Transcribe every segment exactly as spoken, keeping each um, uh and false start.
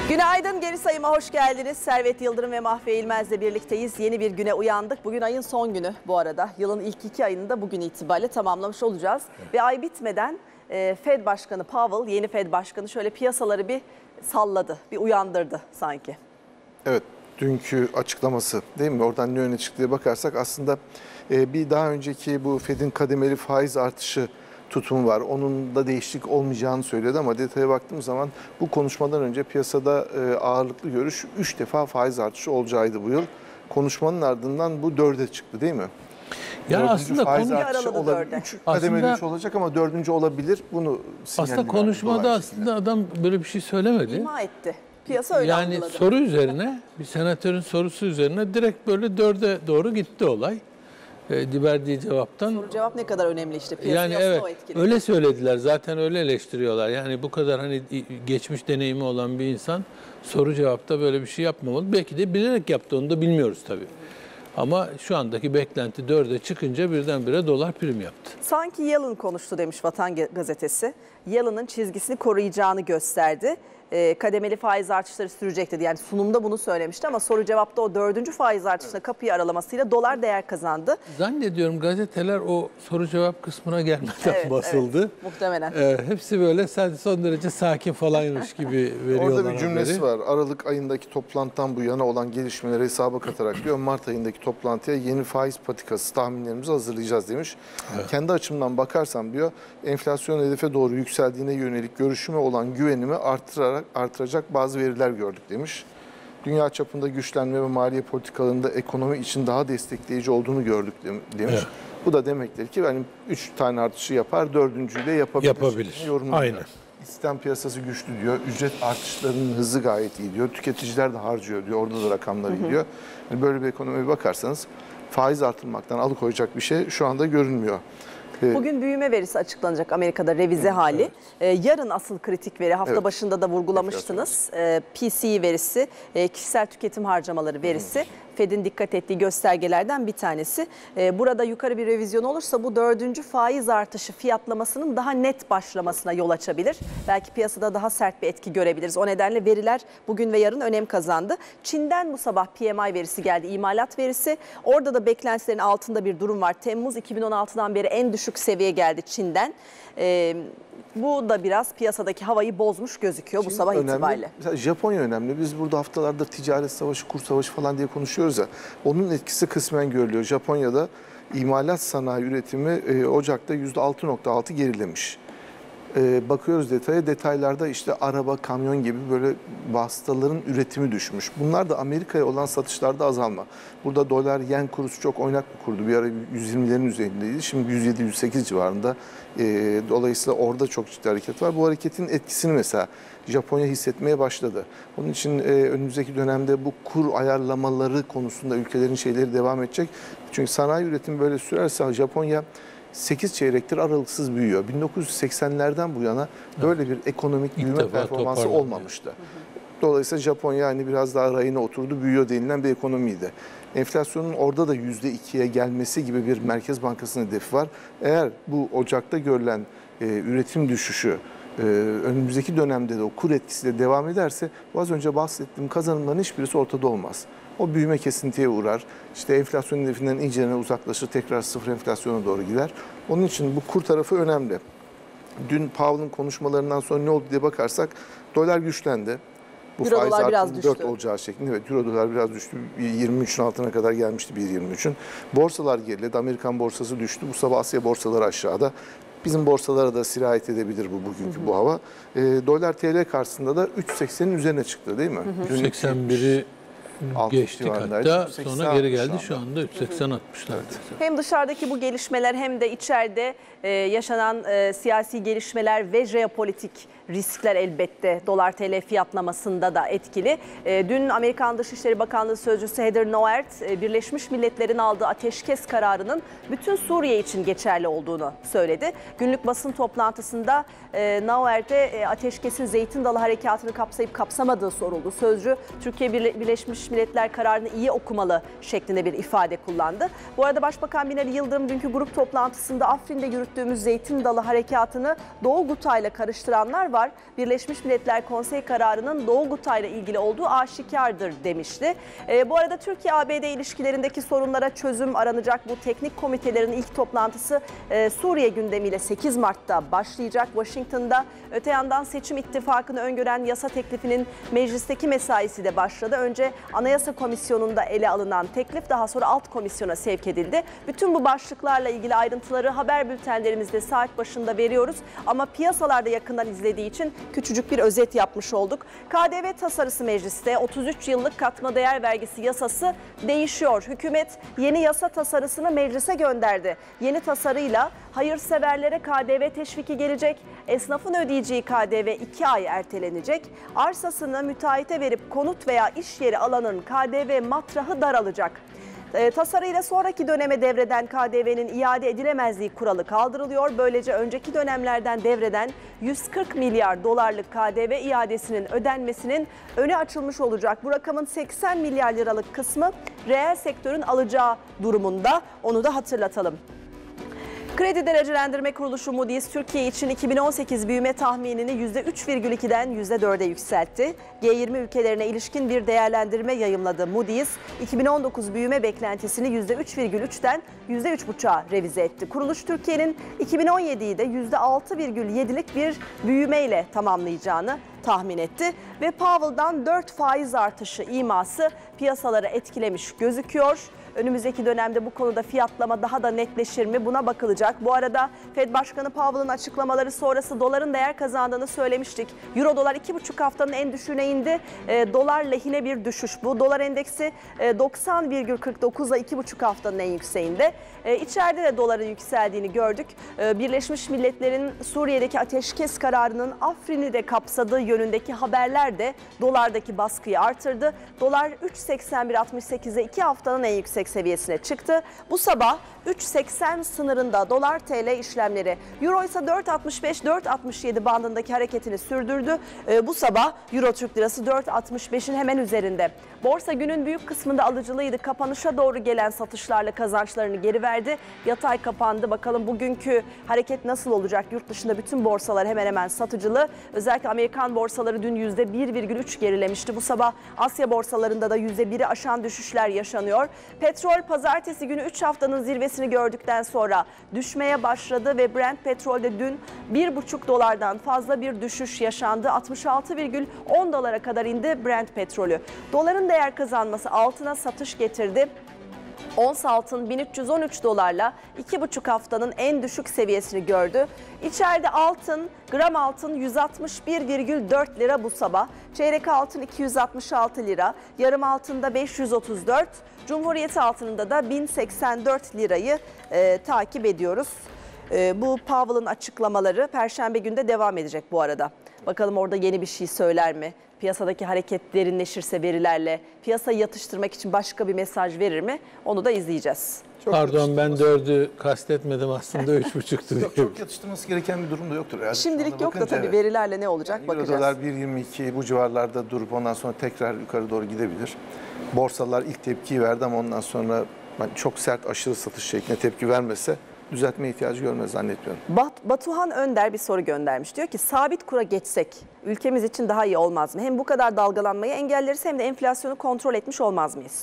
Günaydın, geri sayıma hoş geldiniz. Servet Yıldırım ve Mahfiye İlmez'le birlikteyiz. Yeni bir güne uyandık. Bugün ayın son günü bu arada. Yılın ilk iki ayını da bugün itibariyle tamamlamış olacağız. Evet. Ve ay bitmeden e, Fed Başkanı Powell, yeni Fed Başkanı şöyle piyasaları bir salladı, bir uyandırdı sanki. Evet, dünkü açıklaması değil mi? Oradan ne öne çıktı diye bakarsak aslında e, bir daha önceki bu Fed'in kademeli faiz artışı tutumu var. Onun da değişiklik olmayacağını söyledi ama detaya baktığımız zaman bu konuşmadan önce piyasada e, ağırlıklı görüş üç defa faiz artışı olacağıydı bu yıl. Konuşmanın ardından bu dörde çıktı değil mi? Yani dördüncü aslında faiz konu artışı olabilir. Üç kademeli üç olacak ama dördüncü olabilir. Bunu aslında konuşmada aslında adam böyle bir şey söylemedi. İma etti. Piyasa öyle yani algıladı. Soru üzerine, bir senatörün sorusu üzerine direkt böyle dörde doğru gitti olay. E, verdiği cevaptan. Soru cevap ne kadar önemli işte. Piyasayı Yani evet, o etkili. öyle söylediler. Zaten öyle eleştiriyorlar. Yani bu kadar hani geçmiş deneyimi olan bir insan soru cevapta böyle bir şey yapmamalı. Belki de bilerek yaptı, onu da bilmiyoruz tabii. Ama şu andaki beklenti dörde çıkınca birdenbire dolar prim yaptı. Sanki Yellen konuştu demiş Vatan Gazetesi. Yellen'ın çizgisini koruyacağını gösterdi. E, kademeli faiz artışları sürecek dedi. Yani sunumda bunu söylemişti ama soru cevapta o dördüncü faiz artışına kapıyı aralamasıyla dolar değer kazandı. Zannediyorum gazeteler o soru cevap kısmına gelmeden evet, basıldı. Evet, muhtemelen. E, hepsi böyle son derece sakin falanmış gibi veriyorlar. Orada bir cümlesi haberi. var. Aralık ayındaki toplantıdan bu yana olan gelişmeleri hesaba katarak diyor. Mart ayındaki toplantıya yeni faiz patikası tahminlerimizi hazırlayacağız demiş. Evet. Kendi açımdan bakarsam diyor enflasyon hedefe doğru yükseldiğine yönelik görüşüme olan güvenimi artırarak artıracak bazı veriler gördük demiş. Dünya çapında güçlenme ve maliye politikalarında ekonomi için daha destekleyici olduğunu gördük demiş. Evet. Bu da demektir ki yani üç tane artışı yapar, dördüncüyü de yapabilir. Yapabilir. Aynen. İstihdam piyasası güçlü diyor. Ücret artışlarının hızı gayet iyi diyor. Tüketiciler de harcıyor diyor. Orada da rakamlar iyi diyor. Yani böyle bir ekonomiye bakarsanız faiz artırmaktan alıkoyacak bir şey şu anda görünmüyor. Bugün büyüme verisi açıklanacak Amerika'da revize evet, hali. Evet. Ee, yarın asıl kritik veri hafta evet. başında da vurgulamıştınız. Ee, P C E verisi, e, kişisel tüketim harcamaları verisi. Hı. Fed'in dikkat ettiği göstergelerden bir tanesi. Ee, burada yukarı bir revizyon olursa bu dördüncü faiz artışı fiyatlamasının daha net başlamasına yol açabilir. Belki piyasada daha sert bir etki görebiliriz. O nedenle veriler bugün ve yarın önem kazandı. Çin'den bu sabah P M I verisi geldi, imalat verisi. Orada da beklentilerin altında bir durum var. Temmuz iki bin on altıdan beri en düşük seviye geldi Çin'den. Ee, bu da biraz piyasadaki havayı bozmuş gözüküyor Çin bu sabah önemli. itibariyle. Mesela Japonya önemli. Biz burada haftalardır ticaret savaşı, kur savaşı falan diye konuşuyoruz ya. Onun etkisi kısmen görülüyor. Japonya'da imalat sanayi üretimi e, Ocak'ta yüzde altı nokta altı gerilemiş. E, bakıyoruz detaya. Detaylarda işte araba, kamyon gibi böyle vasıtaların üretimi düşmüş. Bunlar da Amerika'ya olan satışlarda azalma. Burada dolar, yen kurusu çok oynak bir kurdu. Bir ara yüz yirmilerin üzerindeydi. Şimdi yüz yedi yüz sekiz civarında. E, dolayısıyla orada çok ciddi hareket var. Bu hareketin etkisini mesela Japonya hissetmeye başladı. Onun için e, önümüzdeki dönemde bu kur ayarlamaları konusunda ülkelerin şeyleri devam edecek. Çünkü sanayi üretimi böyle sürerse Japonya sekiz çeyrektir aralıksız büyüyor. bin dokuz yüz seksenlerden bu yana böyle bir ekonomik büyüme performansı olmamıştı. Dolayısıyla Japonya hani biraz daha rayına oturdu, büyüyor denilen bir ekonomiydi. Enflasyonun orada da yüzde ikiye gelmesi gibi bir Merkez Bankası'nın hedefi var. Eğer bu Ocak'ta görülen e, üretim düşüşü e, önümüzdeki dönemde de o kur etkisiyle devam ederse bu az önce bahsettiğim kazanımların hiçbirisi ortada olmaz. O büyüme kesintiye uğrar. İşte enflasyon hedefinden iyicene uzaklaşır, tekrar sıfır enflasyona doğru gider. Onun için bu kur tarafı önemli. Dün Powell'ın konuşmalarından sonra ne oldu diye bakarsak dolar güçlendi. Bu Euro faiz artışının dört olacağı şeklinde. Evet, Euro dolar biraz düştü. yirmi üçün altına kadar gelmişti bir yirmi üçün. Borsalar geriledi. Amerikan borsası düştü. Bu sabah Asya borsaları aşağıda. Bizim borsalara da sirayet edebilir bu bugünkü hı hı. bu hava. E, dolar T L karşısında da üç seksenin üzerine çıktı değil mi? üç seksen biri geçtik hatta sonra geri geldi şu anda üç seksen altmışlarda. Hem dışarıdaki bu gelişmeler hem de içeride e, yaşanan e, siyasi gelişmeler ve jeopolitik riskler elbette dolar T L fiyatlamasında da etkili. E, dün Amerikan Dışişleri Bakanlığı Sözcüsü Heather Nauert e, Birleşmiş Milletler'in aldığı ateşkes kararının bütün Suriye için geçerli olduğunu söyledi. Günlük basın toplantısında e, Nauert'e e, ateşkesin Zeytin Dalı Harekatı'nı kapsayıp kapsamadığı soruldu. Sözcü Türkiye Birleşmiş Birleşmiş Milletler kararını iyi okumalı şeklinde bir ifade kullandı. Bu arada Başbakan Binali Yıldırım dünkü grup toplantısında Afrin'de yürüttüğümüz Zeytin Dalı Harekatı'nı Doğu Guta'yla karıştıranlar var. Birleşmiş Milletler Konseyi kararının Doğu Guta'yla ilgili olduğu aşikardır demişti. E, bu arada Türkiye-A B D ilişkilerindeki sorunlara çözüm aranacak bu teknik komitelerin ilk toplantısı e, Suriye gündemiyle sekiz Mart'ta başlayacak Washington'da. Öte yandan seçim ittifakını öngören yasa teklifinin meclisteki mesaisi de başladı. Önce Anayasa Komisyonu'nda ele alınan teklif daha sonra alt komisyona sevk edildi. Bütün bu başlıklarla ilgili ayrıntıları haber bültenlerimizde saat başında veriyoruz. Ama piyasalarda yakından izlediği için küçücük bir özet yapmış olduk. K D V tasarısı mecliste otuz üç yıllık katma değer vergisi yasası değişiyor. Hükümet yeni yasa tasarısını meclise gönderdi. Yeni tasarıyla hayırseverlere K D V teşviki gelecek. Esnafın ödeyeceği K D V iki ay ertelenecek. Arsasını müteahhite verip konut veya iş yeri alanın K D V matrahı daralacak. E, tasarıyla sonraki döneme devreden K D V'nin iade edilemezliği kuralı kaldırılıyor. Böylece önceki dönemlerden devreden yüz kırk milyar dolarlık K D V iadesinin ödenmesinin önü açılmış olacak. Bu rakamın seksen milyar liralık kısmı reel sektörün alacağı durumunda, onu da hatırlatalım. Kredi Derecelendirme Kuruluşu Moody's Türkiye için iki bin on sekiz büyüme tahminini yüzde üç virgül ikiden yüzde dörde yükseltti. G yirmi ülkelerine ilişkin bir değerlendirme yayımladı Moody's. iki bin on dokuz büyüme beklentisini yüzde üç virgül üçten yüzde üç virgül beşe revize etti. Kuruluş Türkiye'nin iki bin on yediyi de yüzde altı virgül yedilik bir büyümeyle tamamlayacağını tahmin etti. Ve Powell'dan dört faiz artışı iması piyasaları etkilemiş gözüküyor. Önümüzdeki dönemde bu konuda fiyatlama daha da netleşir mi? Buna bakılacak. Bu arada Fed Başkanı Powell'ın açıklamaları sonrası doların değer kazandığını söylemiştik. Euro dolar iki buçuk haftanın en düşüğüne indi. E, dolar lehine bir düşüş bu. Dolar endeksi e, doksan virgül kırk dokuzla iki buçuk haftanın en yükseğinde. E, içeride de doların yükseldiğini gördük. E, Birleşmiş Milletler'in Suriye'deki ateşkes kararının Afrin'i de kapsadığı yönündeki haberler de dolardaki baskıyı artırdı. Dolar üç seksen bir altmış sekize iki haftanın en yüksek seviyesine çıktı. Bu sabah üç seksen sınırında dolar T L işlemleri. Euro ise dört altmış beş dört altmış yedi bandındaki hareketini sürdürdü. Ee, bu sabah Euro Türk Lirası dört altmış beşin hemen üzerinde. Borsa günün büyük kısmında alıcılıydı. Kapanışa doğru gelen satışlarla kazançlarını geri verdi. Yatay kapandı. Bakalım bugünkü hareket nasıl olacak? Yurt dışında bütün borsalar hemen hemen satıcılı. Özellikle Amerikan borsaları dün yüzde bir virgül üç gerilemişti. Bu sabah Asya borsalarında da yüzde biri aşan düşüşler yaşanıyor. Petrol pazartesi günü üç haftanın zirvesini gördükten sonra düşmeye başladı ve Brent petrolde dün bir buçuk dolardan fazla bir düşüş yaşandı. altmış altı virgül on dolara kadar indi Brent petrolü. Doların değer kazanması altına satış getirdi. Ons altın bin üç yüz on üç dolarla iki buçuk haftanın en düşük seviyesini gördü. İçeride altın, gram altın yüz altmış bir virgül dört lira bu sabah. Çeyrek altın iki yüz altmış altı lira, yarım altında beş yüz otuz dört, Cumhuriyet altınında da bin seksen dört lirayı e, takip ediyoruz. E, bu Powell'ın açıklamaları Perşembe günü de devam edecek bu arada. Bakalım orada yeni bir şey söyler mi? Piyasadaki hareket derinleşirse verilerle piyasayı yatıştırmak için başka bir mesaj verir mi? Onu da izleyeceğiz. Çok Pardon ben dördü kastetmedim aslında üç buçuktu. Yok, çok yatıştırması gereken bir durum da yoktur. Yani Şimdilik yok da tabii evet. Verilerle ne olacak yani bakacağız. Euro dolar bir yirmi iki bu civarlarda durup ondan sonra tekrar yukarı doğru gidebilir. Borsalar ilk tepkiyi verdi ama ondan sonra yani çok sert aşırı satış şeklinde tepki vermese düzeltme ihtiyacı görmez zannetmiyorum. Bat, Batuhan Önder bir soru göndermiş. Diyor ki sabit kura geçsek ülkemiz için daha iyi olmaz mı? Hem bu kadar dalgalanmayı engelleriz hem de enflasyonu kontrol etmiş olmaz mıyız?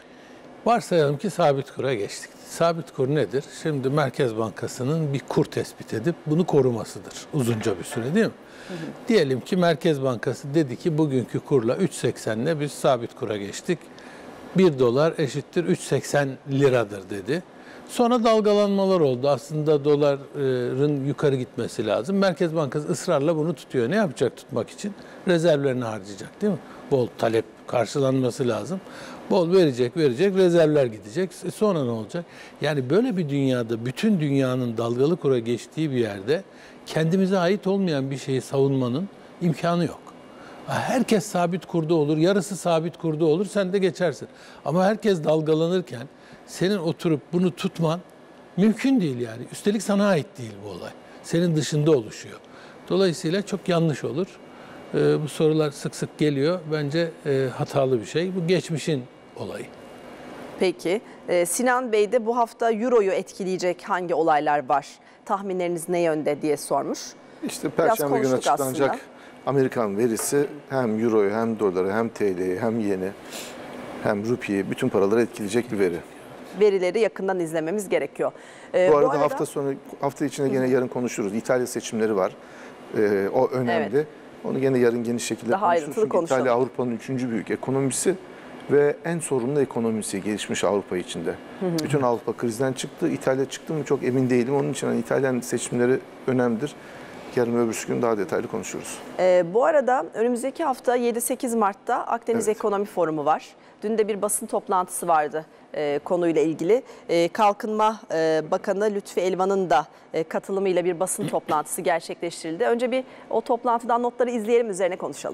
Varsayalım ki sabit kura geçtik. Sabit kur nedir? Şimdi Merkez Bankası'nın bir kur tespit edip bunu korumasıdır. Uzunca bir süre değil mi? Hı hı. Diyelim ki Merkez Bankası dedi ki bugünkü kurla üç seksenle biz sabit kura geçtik. bir dolar eşittir üç seksen liradır dedi. Sonra dalgalanmalar oldu. Aslında doların yukarı gitmesi lazım. Merkez Bankası ısrarla bunu tutuyor. Ne yapacak tutmak için? Rezervlerini harcayacak değil mi? Bol talep karşılanması lazım. Bol verecek, verecek, rezervler gidecek. E sonra ne olacak? Yani böyle bir dünyada, bütün dünyanın dalgalı kura geçtiği bir yerde kendimize ait olmayan bir şeyi savunmanın imkanı yok. Herkes sabit kurda olur, yarısı sabit kurda olur, sen de geçersin. Ama herkes dalgalanırken senin oturup bunu tutman mümkün değil yani. Üstelik sana ait değil bu olay. Senin dışında oluşuyor. Dolayısıyla çok yanlış olur. E, bu sorular sık sık geliyor. Bence e, hatalı bir şey. Bu geçmişin olayı. Peki. Ee, Sinan Bey de bu hafta Euro'yu etkileyecek hangi olaylar var? Tahminleriniz ne yönde diye sormuş. İşte Perşembe günü konuştuk açıklanacak aslında. Amerikan verisi hem Euro'yu hem doları hem T L'yi hem Yen'i hem Rupi'yi bütün paraları etkileyecek bir veri. Verileri yakından izlememiz gerekiyor. Ee, Bu arada hafta sonu, hafta içinde gene yarın konuşuruz. İtalya seçimleri var. Ee, o önemli. Evet. Onu gene yarın geniş şekilde Daha konuşuruz. ayrıntılı Çünkü konuşalım. İtalya Avrupa'nın üçüncü büyük ekonomisi ve en sorunlu ekonomisi gelişmiş Avrupa içinde. Hı hı. Bütün Avrupa krizden çıktı. İtalya çıktı mı çok emin değilim. Onun için hani İtalyan seçimleri önemlidir. Yarın öbürsü gün daha detaylı konuşuruz. Ee, bu arada önümüzdeki hafta yedi sekiz Mart'ta Akdeniz Evet. Ekonomi Forumu var. Dün de bir basın toplantısı vardı e, konuyla ilgili. E, Kalkınma e, Bakanı Lütfi Elvan'ın da e, katılımıyla bir basın toplantısı gerçekleştirildi. Önce bir o toplantıdan notları izleyelim, üzerine konuşalım.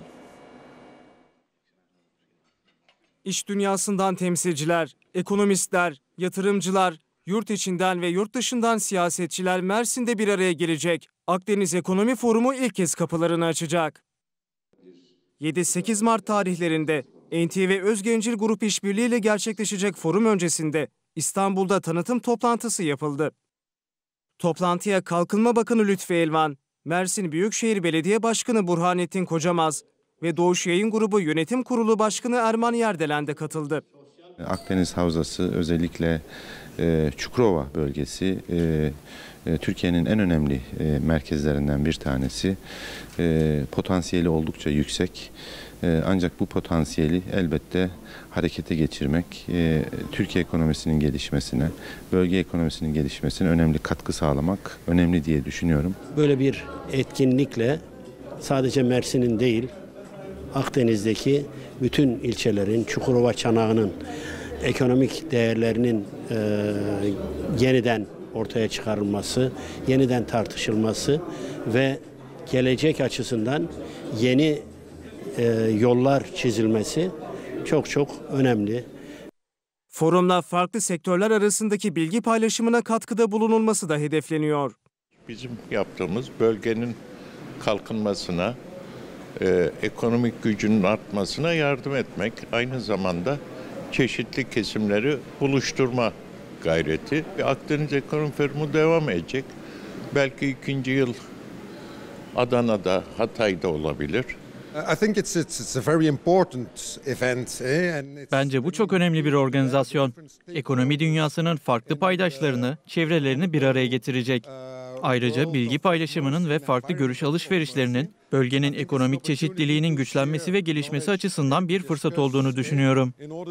İş dünyasından temsilciler, ekonomistler, yatırımcılar, yurt içinden ve yurt dışından siyasetçiler Mersin'de bir araya gelecek. Akdeniz Ekonomi Forumu ilk kez kapılarını açacak. yedi sekiz Mart tarihlerinde N T V Özgencil Grup İşbirliği ile gerçekleşecek forum öncesinde İstanbul'da tanıtım toplantısı yapıldı. Toplantıya Kalkınma Bakanı Lütfi Elvan, Mersin Büyükşehir Belediye Başkanı Burhanettin Kocamaz ve Doğuş Yayın Grubu Yönetim Kurulu Başkanı Erman Yerdelen de katıldı. Akdeniz Havzası, özellikle e, Çukurova bölgesi e, e, Türkiye'nin en önemli e, merkezlerinden bir tanesi. E, potansiyeli oldukça yüksek. E, ancak bu potansiyeli elbette harekete geçirmek, e, Türkiye ekonomisinin gelişmesine, bölge ekonomisinin gelişmesine önemli katkı sağlamak önemli diye düşünüyorum. Böyle bir etkinlikle sadece Mersin'in değil, Akdeniz'deki bütün ilçelerin, Çukurova çanağının ekonomik değerlerinin e, yeniden ortaya çıkarılması, yeniden tartışılması ve gelecek açısından yeni e, yollar çizilmesi çok çok önemli. Forumda farklı sektörler arasındaki bilgi paylaşımına katkıda bulunulması da hedefleniyor. Bizim yaptığımız bölgenin kalkınmasına, e, ekonomik gücünün artmasına yardım etmek, aynı zamanda çeşitli kesimleri buluşturma gayreti. Akdeniz Ekonomi Forumu devam edecek. Belki ikinci yıl Adana'da, Hatay'da olabilir. Bence bu çok önemli bir organizasyon. Ekonomi dünyasının farklı paydaşlarını, çevrelerini bir araya getirecek. Ayrıca bilgi paylaşımının ve farklı görüş alışverişlerinin bölgenin ekonomik çeşitliliğinin güçlenmesi ve gelişmesi açısından bir fırsat olduğunu düşünüyorum.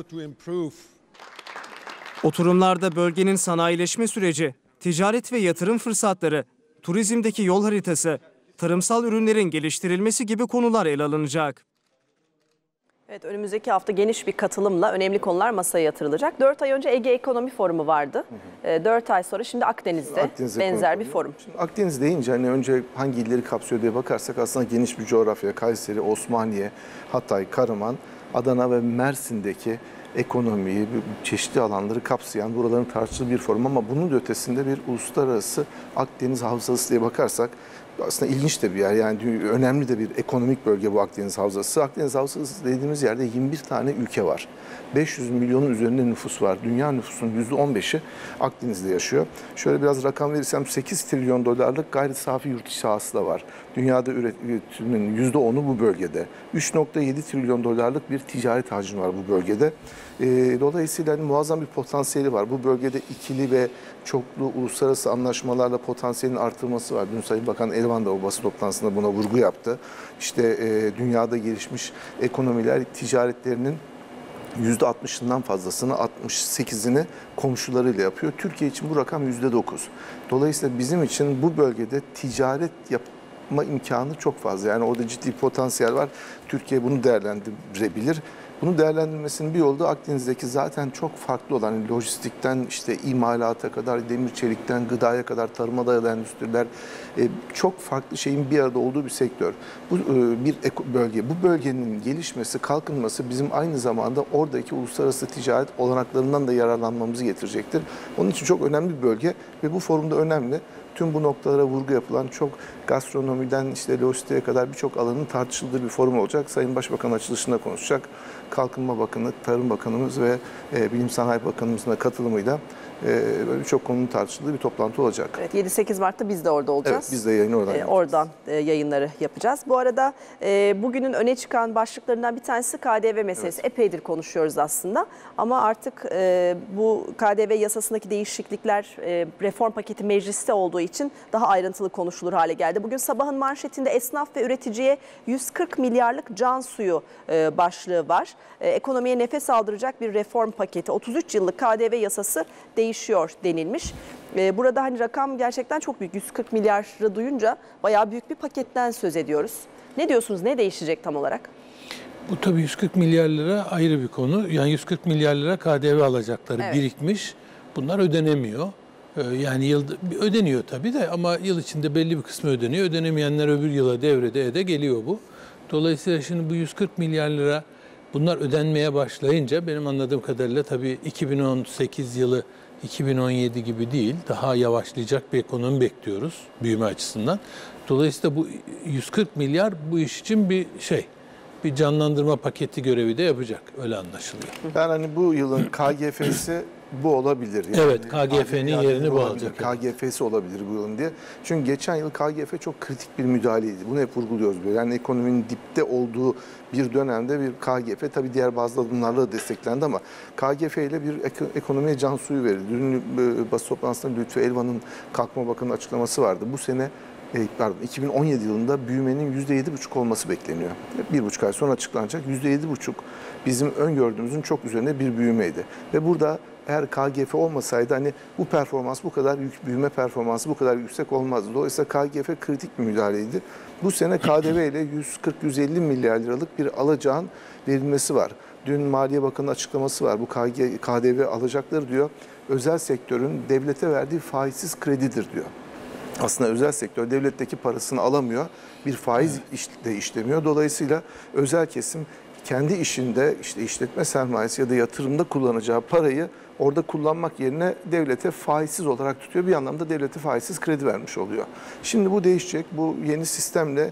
Oturumlarda bölgenin sanayileşme süreci, ticaret ve yatırım fırsatları, turizmdeki yol haritası, tarımsal ürünlerin geliştirilmesi gibi konular ele alınacak. Evet, önümüzdeki hafta geniş bir katılımla önemli konular masaya yatırılacak. dört ay önce Ege Ekonomi Forumu vardı. dört ay sonra şimdi Akdeniz'de Akdeniz benzer Ekonomi bir forum. Şimdi Akdeniz deyince hani önce hangi illeri kapsıyor diye bakarsak aslında geniş bir coğrafya. Kayseri, Osmaniye, Hatay, Karaman, Adana ve Mersin'deki ekonomiyi, çeşitli alanları kapsayan, buraların tartışılı bir forum ama bunun da ötesinde bir uluslararası Akdeniz Havzası diye bakarsak aslında ilginç de bir yer. Yani önemli de bir ekonomik bölge bu Akdeniz Havzası. Akdeniz Havzası dediğimiz yerde yirmi bir tane ülke var. beş yüz milyonun üzerinde nüfus var. Dünya nüfusunun yüzde on beşi Akdeniz'de yaşıyor. Şöyle biraz rakam verirsem sekiz trilyon dolarlık gayri safi yurt içi hasıla var. Dünyada üretimin yüzde onu bu bölgede. üç nokta yedi trilyon dolarlık bir ticaret hacmi var bu bölgede. Dolayısıyla hani muazzam bir potansiyeli var. Bu bölgede ikili ve çoklu uluslararası anlaşmalarla potansiyelin artırılması var. Dün Sayın Bakan Elvan da o basın toplantısında buna vurgu yaptı. İşte e, dünyada gelişmiş ekonomiler ticaretlerinin yüzde altmışından fazlasını, altmış sekizini komşularıyla yapıyor. Türkiye için bu rakam yüzde dokuz. Dolayısıyla bizim için bu bölgede ticaret yapma imkanı çok fazla. Yani orada ciddi potansiyel var. Türkiye bunu değerlendirebilir. Bunu değerlendirmesinin bir yolu da Akdeniz'deki zaten çok farklı olan yani lojistikten işte imalata kadar, demir çelikten gıdaya kadar, tarıma dayalı endüstriler e, çok farklı şeyin bir arada olduğu bir sektör. Bu e, bir bölge. Bu bölgenin gelişmesi, kalkınması bizim aynı zamanda oradaki uluslararası ticaret olanaklarından da yararlanmamızı getirecektir. Onun için çok önemli bir bölge ve bu forumda önemli. Tüm bu noktalara vurgu yapılan çok gastronomiden işte lojistiğe kadar birçok alanın tartışıldığı bir forum olacak. Sayın Başbakan açılışında konuşacak. Kalkınma Bakanı, Tarım Bakanımız ve e, Bilim Sanayi Bakanımızın da katılımıyla e, birçok konunun tartışıldığı bir toplantı olacak. Evet, yedi sekiz Mart'ta biz de orada olacağız. Evet, biz de yayını oradan ee, Oradan e, yayınları yapacağız. Bu arada e, bugünün öne çıkan başlıklarından bir tanesi K D V meselesi. Evet. Epeydir konuşuyoruz aslında ama artık e, bu K D V yasasındaki değişiklikler e, reform paketi mecliste olduğu için daha ayrıntılı konuşulur hale geldi. Bugün sabahın manşetinde esnaf ve üreticiye yüz kırk milyarlık can suyu e, başlığı var. E, ekonomiye nefes aldıracak bir reform paketi. otuz üç yıllık K D V yasası değişiyor denilmiş. E, burada hani rakam gerçekten çok büyük. yüz kırk milyarı duyunca bayağı büyük bir paketten söz ediyoruz. Ne diyorsunuz? Ne değişecek tam olarak? Bu tabii yüz kırk milyar lira ayrı bir konu. Yani yüz kırk milyar lira K D V alacakları Evet. birikmiş. Bunlar ödenemiyor. Yani yılda ödeniyor tabii de ama yıl içinde belli bir kısmı ödeniyor. Ödenemeyenler öbür yıla devrede ede geliyor bu. Dolayısıyla şimdi bu yüz kırk milyar lira bunlar ödenmeye başlayınca benim anladığım kadarıyla tabii iki bin on sekiz yılı iki bin on yedi gibi değil, daha yavaşlayacak bir ekonomi bekliyoruz büyüme açısından. Dolayısıyla bu yüz kırk milyar bu iş için bir şey, bir canlandırma paketi görevi de yapacak, öyle anlaşılıyor. Yani hani bu yılın K G F'si bu olabilir. Yani evet, K G F'nin yerini bu alacak. K G F'si olabilir bu yılın diye. Çünkü geçen yıl K G F çok kritik bir müdahaleydi. Bunu hep vurguluyoruz böyle. Yani ekonominin dipte olduğu bir dönemde bir K G F tabii diğer bazı adımlarla da desteklendi ama K G F ile bir ekonomiye can suyu verildi. Dün basın toplantısında Lütfü Elvan'ın Kalkınma Bakanı'nın açıklaması vardı. Bu sene pardon iki bin on yedi yılında büyümenin yüzde yedi buçuk olması bekleniyor. Bir buçuk ay sonra açıklanacak. yüzde yedi buçuk bizim öngördüğümüzün çok üzerine bir büyümeydi. Ve burada eğer K G F olmasaydı hani bu performans bu kadar yük, büyüme performansı bu kadar yüksek olmazdı. Dolayısıyla K G F kritik bir müdahaleydi. Bu sene K D V ile yüz kırk yüz elli milyar liralık bir alacağın verilmesi var. Dün Maliye Bakanı'nın açıklaması var. Bu K D V alacakları diyor özel sektörün devlete verdiği faizsiz kredidir diyor. Aslında özel sektör devletteki parasını alamıyor, bir faiz de işlemiyor. Dolayısıyla özel kesim kendi işinde işte işletme sermayesi ya da yatırımda kullanacağı parayı orada kullanmak yerine devlete faizsiz olarak tutuyor. Bir anlamda devlete faizsiz kredi vermiş oluyor. Şimdi bu değişecek. Bu yeni sistemle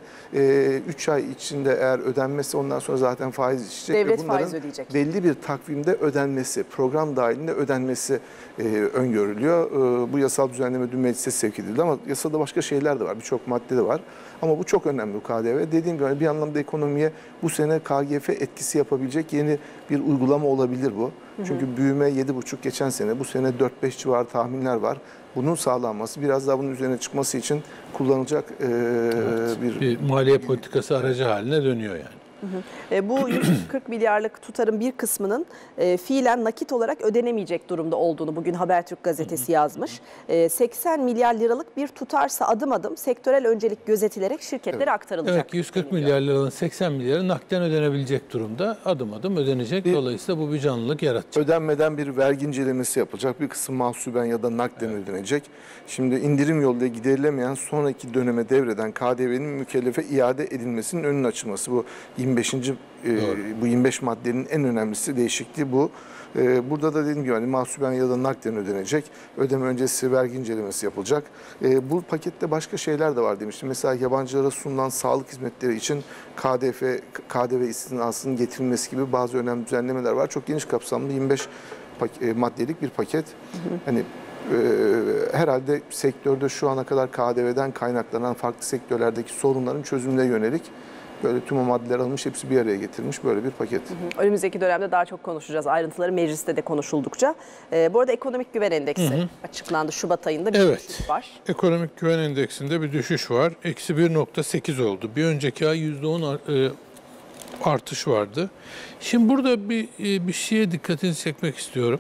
üç ay içinde eğer ödenmesi ondan sonra zaten faiz işleyecek. Devlet ve bunların faiz ödeyecek. Belli bir takvimde ödenmesi, program dahilinde ödenmesi e, öngörülüyor. E, bu yasal düzenleme dün meclise sevk edildi ama yasada başka şeyler de var. Birçok madde de var. Ama bu çok önemli bu K D V. Dediğim gibi bir anlamda ekonomiye bu sene K G F etkisi yapabilecek yeni bir uygulama olabilir bu. Çünkü hı hı. büyüme yedi buçuk geçen sene, bu sene dört beş civarı tahminler var. Bunun sağlanması, biraz daha bunun üzerine çıkması için kullanılacak e, evet, bir, bir maliye politikası aracı haline dönüyor yani. Hı hı. E, bu yüz kırk milyarlık tutarın bir kısmının e, fiilen nakit olarak ödenemeyecek durumda olduğunu bugün Habertürk gazetesi yazmış. E, seksen milyar liralık bir tutarsa adım adım sektörel öncelik gözetilerek şirketlere evet. aktarılacak. Evet, yüz kırk milyar liranın seksen milyarı nakden ödenebilecek durumda, adım adım ödenecek. Bir, dolayısıyla bu bir canlılık yaratacak. Ödenmeden bir vergi incelemesi yapılacak. Bir kısım mahsuben ya da nakden evet. ödenecek. Şimdi indirim yoluyla giderilemeyen sonraki döneme devreden K D V'nin mükellefe iade edilmesinin önünün açılması. Bu yirmi beşinci e, bu yirmi beş maddenin en önemlisi, değişikliği bu. E, burada da dediğim gibi hani mahsuben ya da nakden ödenecek. Ödeme öncesi vergi incelemesi yapılacak. E, bu pakette başka şeyler de var demiştim. Mesela yabancılara sunulan sağlık hizmetleri için K D F, K D V istinasının getirilmesi gibi bazı önemli düzenlemeler var. Çok geniş kapsamlı yirmi beş maddelik bir paket. Hı hı. Hani e, herhalde sektörde şu ana kadar K D V'den kaynaklanan farklı sektörlerdeki sorunların çözümüne yönelik böyle tüm o maddeler alınmış, hepsi bir araya getirilmiş böyle bir paket. Hı hı. Önümüzdeki dönemde daha çok konuşacağız. Ayrıntıları mecliste de konuşuldukça. Ee, bu arada ekonomik güven endeksi hı hı. açıklandı. Şubat ayında bir evet. düşüş var. Ekonomik güven endeksinde bir düşüş var. Eksi bir nokta sekiz oldu. Bir önceki ay yüzde on artış vardı. Şimdi burada bir, bir şeye dikkatini çekmek istiyorum.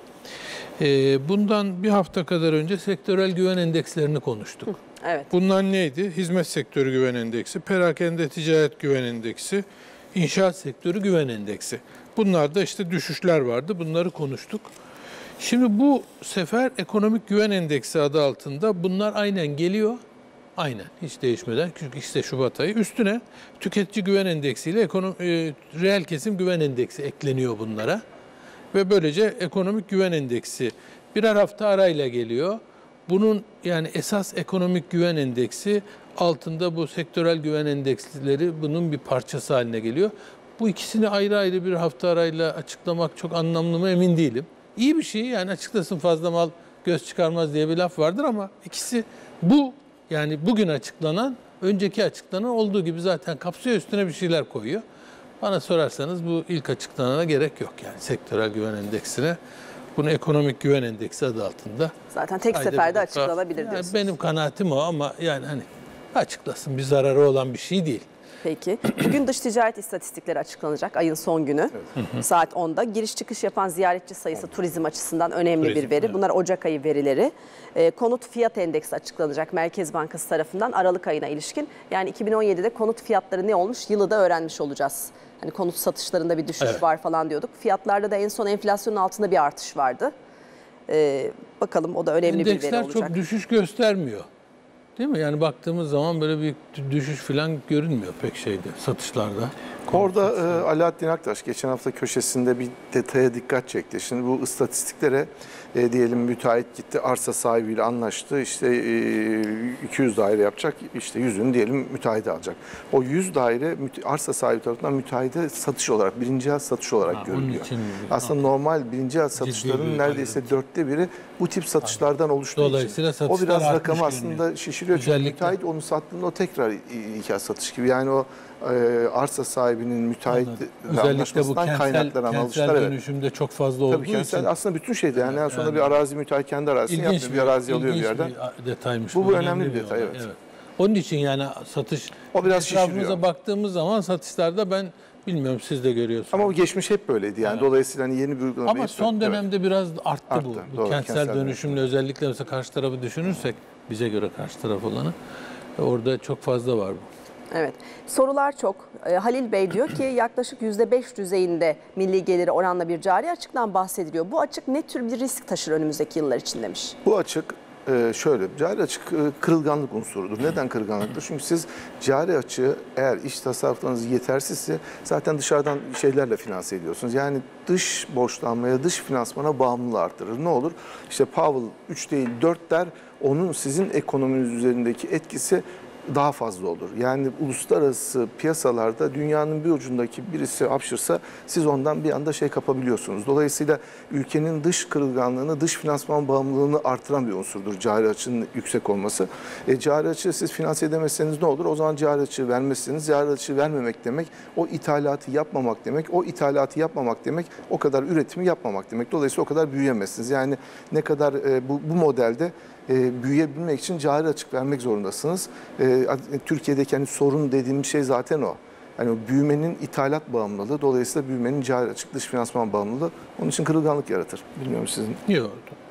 Bundan bir hafta kadar önce sektörel güven endekslerini konuştuk. Hı. Evet. Bunlar neydi? Hizmet sektörü güven endeksi, perakende ticaret güven endeksi, inşaat sektörü güven endeksi. Bunlarda işte düşüşler vardı. Bunları konuştuk. Şimdi bu sefer ekonomik güven endeksi adı altında bunlar aynen geliyor. Aynen hiç değişmeden. Çünkü işte Şubat ayı üstüne tüketici güven endeksiyle ekonomi, e, reel kesim güven endeksi ekleniyor bunlara. Ve böylece ekonomik güven endeksi birer hafta arayla geliyor. Bunun yani esas ekonomik güven endeksi altında bu sektörel güven endeksleri bunun bir parçası haline geliyor. Bu ikisini ayrı ayrı bir hafta arayla açıklamak çok anlamlı mı emin değilim. İyi bir şey yani açıklasın fazla mal göz çıkarmaz diye bir laf vardır ama ikisi bu yani bugün açıklanan önceki açıklanan olduğu gibi zaten kapsıyor üstüne bir şeyler koyuyor. Bana sorarsanız bu ilk açıklanana gerek yok yani sektörel güven endeksine. Bunu ekonomik güven endeksi adı altında. Zaten tek seferde açıklanabilir yani diyorsunuz. benim kanaatim o ama yani hani açıklasın bir zararı olan bir şey değil. Peki. Bugün dış ticaret istatistikleri açıklanacak ayın son günü. Evet. Saat onda. Giriş çıkış yapan ziyaretçi sayısı turizm açısından önemli Turizm, bir veri. evet. Bunlar Ocak ayı verileri. E, konut fiyat endeksi açıklanacak Merkez Bankası tarafından Aralık ayına ilişkin. Yani iki bin on yedide konut fiyatları ne olmuş yılı da öğrenmiş olacağız. Hani konut satışlarında bir düşüş Evet. var falan diyorduk. Fiyatlarda da en son enflasyonun altında bir artış vardı. E, bakalım o da önemli bir veri İndeksler olacak. çok düşüş göstermiyor. Değil mi? Yani baktığımız zaman böyle bir düşüş falan görünmüyor pek şeyde, satışlarda. Orada e, Alaaddin Aktaş geçen hafta köşesinde bir detaya dikkat çekti. Şimdi bu istatistiklere e, diyelim müteahhit gitti arsa sahibiyle anlaştı. İşte e, iki yüz daire yapacak. İşte yüzünü diyelim müteahhit alacak. O yüz daire arsa sahibi tarafından müteahhite satış olarak, birinci el satış olarak Ha, görülüyor. için, Aslında normal birinci el satışların neredeyse ayrıntı. dörtte biri bu tip satışlardan oluştuğu Dolayısıyla için. O satışlar biraz artmış rakamı görünüyor. aslında şişiriyor. Çünkü Özellikle- müteahhit onu sattığında o tekrar ilk el satış gibi. Yani o e, arsa sahibinin müteahhitle Özellikle bu anlaşmasından kentsel, kaynaklanan kentsel alışlar. Evet. dönüşümde çok fazla olduğu Tabii kentsel için aslında bütün şeyde yani en sonunda Yani- bir arazi müteahhit kendi arazisini ilginç yapmıyor. Bir arazi alıyor bir ilginç yerden. bir detaymış. Bu- bu önemli bir detay, olay, evet. Onun için yani satış, O biraz etrafımıza şişiriyor. baktığımız zaman satışlarda ben bilmiyorum siz de görüyorsunuz. Ama o geçmiş hep böyleydi yani. Dolayısıyla hani yeni bir uygulama Ama değil. son Evet. dönemde biraz arttı, Arttı, bu. bu doğru, kentsel, kentsel dönüşümle özellikle mesela karşı tarafı düşünürsek bize göre karşı taraf olanı orada çok fazla var bu. Evet. Sorular çok. Ee, Halil Bey diyor ki yaklaşık yüzde beş düzeyinde milli geliri oranla bir cari açıktan bahsediliyor. Bu açık ne tür bir risk taşır önümüzdeki yıllar için demiş. Bu açık e, şöyle, cari açık e, kırılganlık unsurudur. Neden kırılganlıktır? Çünkü siz cari açığı eğer iç tasarruflarınız yetersizse zaten dışarıdan şeylerle finanse ediyorsunuz. Yani dış borçlanmaya, dış finansmana bağımlılığı artırır. Ne olur? İşte Powell üç değil dört der, onun sizin ekonominiz üzerindeki etkisi daha fazla olur. Yani uluslararası piyasalarda dünyanın bir ucundaki birisi hapşırsa siz ondan bir anda şey kapabiliyorsunuz. Dolayısıyla ülkenin dış kırılganlığını, dış finansman bağımlılığını artıran bir unsurdur cari açığın yüksek olması. E, cari açığı siz finanse edemezseniz ne olur? O zaman cari açığı vermezseniz cari açığı vermemek demek o ithalatı yapmamak demek. O ithalatı yapmamak demek o kadar üretimi yapmamak demek. Dolayısıyla o kadar büyüyemezsiniz. Yani ne kadar e, bu, bu modelde E, büyüyebilmek için cari açık vermek zorundasınız. E, Türkiye'deki hani sorun dediğim şey zaten o. Yani o büyümenin ithalat bağımlılığı, dolayısıyla büyümenin cari açık dış finansman bağımlılığı onun için kırılganlık yaratır. Bilmiyorum sizin. Yok.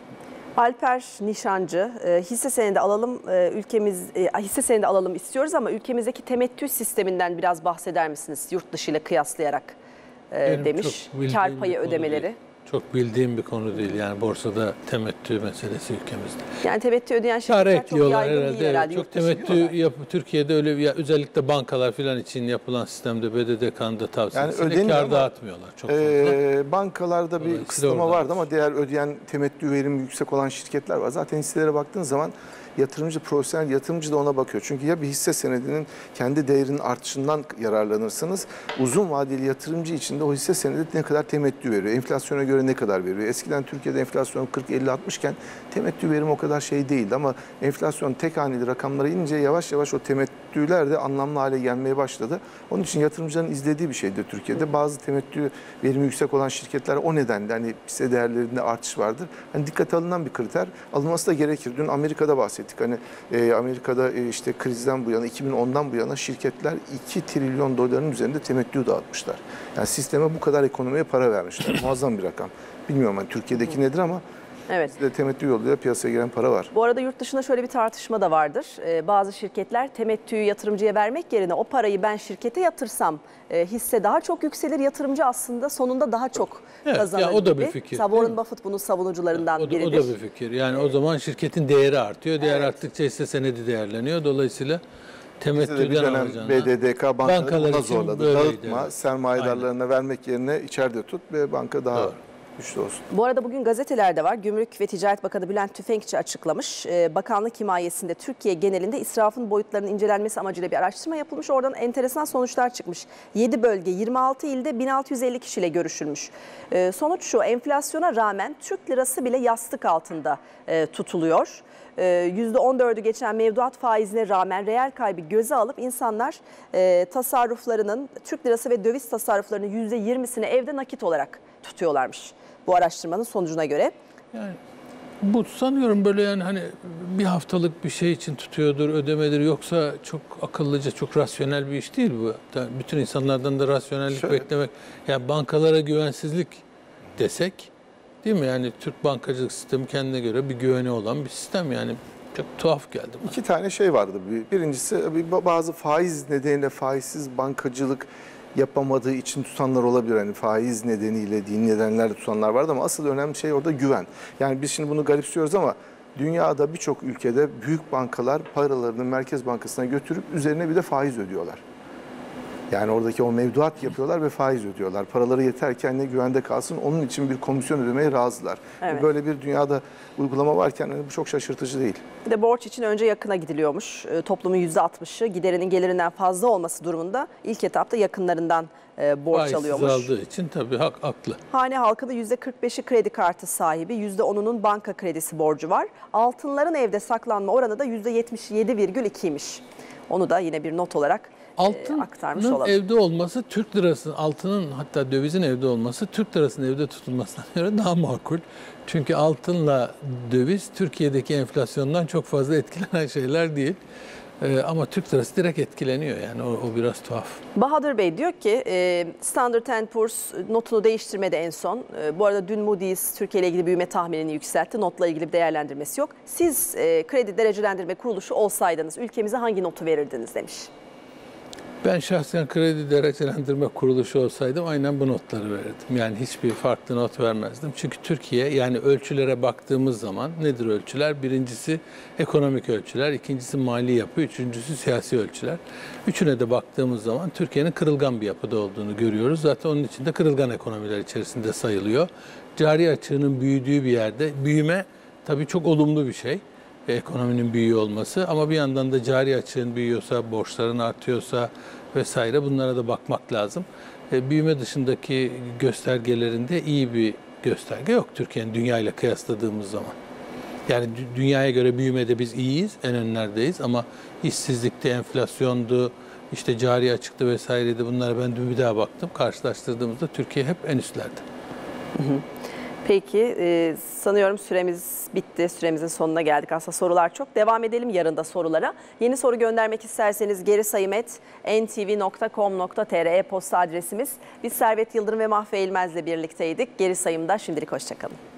Alper Nişancı, e, hisse senedi alalım e, ülkemiz e, hisse senedi alalım istiyoruz ama ülkemizdeki temettü sisteminden biraz bahseder misiniz yurt dışı ile kıyaslayarak e, Benim demiş. çok bildiğim Kar bir payı konu ödemeleri. değil. Çok bildiğim bir konu değil yani borsada temettü meselesi ülkemizde. Yani temettü ödeyen Kar şirketler çok ekliyorlar yaygın herhalde. değil herhalde. Çok yurt dışı temettü diyorlar. yap, Türkiye'de öyle bir, özellikle bankalar falan için yapılan sistemde B D D K'nda tavsiyesiyle Yani ödeniyor kar ama, dağıtmıyorlar çok fazla. E, bankalarda bir Dolayısıyla kısıtlama oradan vardı ama diğer ödeyen temettü verimi yüksek olan şirketler var. Zaten hisselere baktığın zaman yatırımcı, profesyonel yatırımcı da ona bakıyor. Çünkü ya bir hisse senedinin kendi değerinin artışından yararlanırsınız. Uzun vadeli yatırımcı için de o hisse senedi ne kadar temettü veriyor? Enflasyona göre ne kadar veriyor? Eskiden Türkiye'de enflasyon kırk elli altmış iken temettü verimi o kadar şey değildi ama enflasyon tek haneli rakamlara inince yavaş yavaş o temettüler de anlamlı hale gelmeye başladı. Onun için yatırımcıların izlediği bir şeydi Türkiye'de. Bazı temettü verimi yüksek olan şirketler o nedenle hani hisse değerlerinde artış vardır. Hani dikkate alınan bir kriter. Alınması da gerekir. Dün Amerika'da bahsettik. Hani e, Amerika'da e, işte krizden bu yana, iki bin ondan bu yana şirketler iki trilyon doların üzerinde temettü dağıtmışlar. Yani sisteme bu kadar ekonomiye para vermişler. Muazzam bir rakam. Bilmiyorum hani Türkiye'deki nedir ama Evet. Bizde temettü yoluyla piyasaya giren para var. Bu arada yurt dışında şöyle bir tartışma da vardır. Ee, bazı şirketler temettüyü yatırımcıya vermek yerine o parayı ben şirkete yatırsam e, hisse daha çok yükselir. Yatırımcı aslında sonunda daha çok Evet, kazanır ya o da gibi. bir fikir, Warren değil mi? Buffett bunun savunucularından O da, biridir. o da bir fikir. Yani o zaman şirketin değeri artıyor. Değer arttıkça hisse senedi değerleniyor. Dolayısıyla Bizde de bir temettüden dönem alacağına. B D D K bankaları Bankalar buna için zorladı. böyleydi, Dağıtma, evet. sermayedarlarına vermek yerine içeride tut ve banka daha Doğru. güçlü olsun. Bu arada bugün gazetelerde var. Gümrük ve Ticaret Bakanı Bülent Tüfekçi açıklamış. Ee, bakanlık himayesinde Türkiye genelinde israfın boyutlarının incelenmesi amacıyla bir araştırma yapılmış. Oradan enteresan sonuçlar çıkmış. yedi bölge, yirmi altı ilde bin altı yüz elli kişiyle görüşülmüş. Ee, sonuç şu, enflasyona rağmen Türk lirası bile yastık altında e, tutuluyor. yüzde on dördü geçen mevduat faizine rağmen reel kaybı göze alıp insanlar e, tasarruflarının, Türk lirası ve döviz tasarruflarının yüzde yirmisini evde nakit olarak tutuyorlarmış. Bu araştırmanın sonucuna göre. Yani bu sanıyorum böyle yani hani bir haftalık bir şey için tutuyordur, ödemedir. Yoksa çok akıllıca, çok rasyonel bir iş değil bu. Bütün insanlardan da rasyonellik Şöyle. beklemek. Yani bankalara güvensizlik desek, değil mi? Yani Türk bankacılık sistemi kendine göre bir güveni olan bir sistem yani. Çok tuhaf geldi bana. İki tane şey vardı. Bir- Birincisi bir- bazı faiz nedeniyle faizsiz bankacılık yapamadığı için tutanlar olabilir. Hani faiz nedeniyle, dini nedenlerle tutanlar vardı ama asıl önemli şey orada güven. Yani biz şimdi bunu garipsiyoruz ama dünyada birçok ülkede büyük bankalar paralarını Merkez Bankası'na götürüp üzerine bir de faiz ödüyorlar. Yani oradaki o mevduat yapıyorlar ve faiz ödüyorlar. Paraları yeterken ne güvende kalsın onun için bir komisyon ödemeye razılar. Evet. Böyle bir dünyada uygulama varken hani bu çok şaşırtıcı değil. Bir de borç için önce yakına gidiliyormuş. E, toplumun yüzde altmışı giderinin gelirinden fazla olması durumunda ilk etapta yakınlarından e, borç Faizsiz alıyormuş. aldığı için tabii hak, haklı. Hane halkının yüzde kırk beşi kredi kartı sahibi, yüzde onunun banka kredisi borcu var. Altınların evde saklanma oranı da yüzde yetmiş yedi virgül ikiymiş. Onu da yine bir not olarak e, aktarmış Altının olalım. evde olması Türk lirasının, altının hatta dövizin evde olması Türk lirasının evde tutulmasına göre daha makul. Çünkü altınla döviz Türkiye'deki enflasyondan çok fazla etkilenen şeyler değil. Ee, ama Türk lirası direkt etkileniyor yani o, o biraz tuhaf. Bahadır Bey diyor ki e, Standard and Poor's notunu değiştirmedi en son. E, bu arada dün Moody's Türkiye ile ilgili büyüme tahminini yükseltti. Notla ilgili bir değerlendirmesi yok. Siz e, kredi derecelendirme kuruluşu olsaydınız ülkemize hangi notu verirdiniz demiş. Ben şahsen kredi derecelendirme kuruluşu olsaydım aynen bu notları verirdim. Yani hiçbir farklı not vermezdim. Çünkü Türkiye yani ölçülere baktığımız zaman nedir ölçüler? Birincisi ekonomik ölçüler, ikincisi mali yapı, üçüncüsü siyasi ölçüler. Üçüne de baktığımız zaman Türkiye'nin kırılgan bir yapıda olduğunu görüyoruz. Zaten onun için de kırılgan ekonomiler içerisinde sayılıyor. Cari açığının büyüdüğü bir yerde büyüme tabii çok olumlu bir şey. Ekonominin büyüyor olması ama bir yandan da cari açığın büyüyorsa, borçların artıyorsa vesaire bunlara da bakmak lazım. E, büyüme dışındaki göstergelerinde iyi bir gösterge yok Türkiye'nin dünya ile kıyasladığımız zaman. Yani dü- dünyaya göre büyümede biz iyiyiz, en önlerdeyiz ama işsizlikte, enflasyondu, işte cari açıktı vesaireydi bunlara ben dün bir daha baktım. Karşılaştırdığımızda Türkiye hep en üstlerde. Hı hı. Peki e, sanıyorum süremiz bitti. Süremizin sonuna geldik. Aslında sorular çok. Devam edelim yarın da sorulara. Yeni soru göndermek isterseniz gerisayım et en t v nokta com nokta t r e-posta adresimiz. Biz Servet Yıldırım ve Mahve İlmez'le birlikteydik. Geri sayımda şimdilik hoşçakalın.